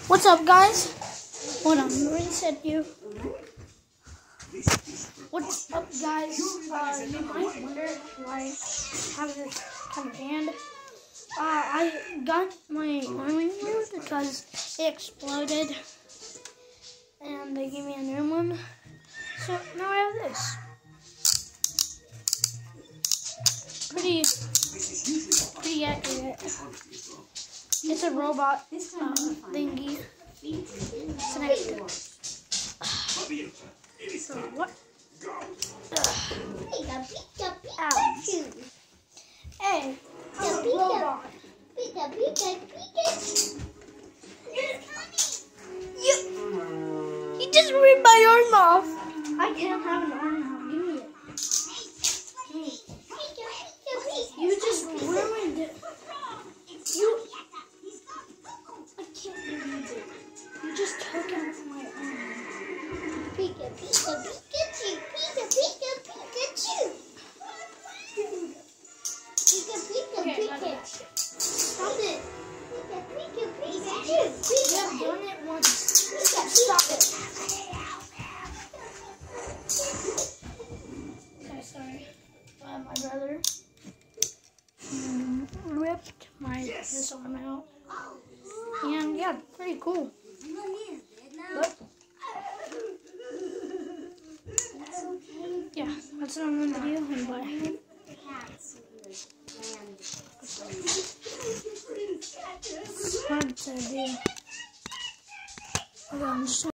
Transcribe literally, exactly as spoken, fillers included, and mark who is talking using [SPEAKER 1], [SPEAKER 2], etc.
[SPEAKER 1] What's up, guys? Hold on, reset you. What's up, guys? Uh, you might wonder why I have this kind of band. Uh, I got my army root because it exploded, and they gave me a new one. So now I have this. Pretty, pretty accurate. It's a robot uh, thingy. Snake. So what? Ouch. Hey, I'm a robot. You, you just ripped my arm off. I can't have an arm now. Give me it. Give me it. You just ruined it. You. I can't believe it. You just took it off my arm. Pika, Pika, Pikachu. Pika, Pika, Pikachu. Pika, Pika, Pikachu. Stop it. Pika, Pika, Pikachu. You have done it once. Stop it. Okay, sorry. Uh, my brother um, ripped my this arm out. And yeah, pretty cool. But yeah, that's it on the video, and bye. Hard to do. Okay, I'm just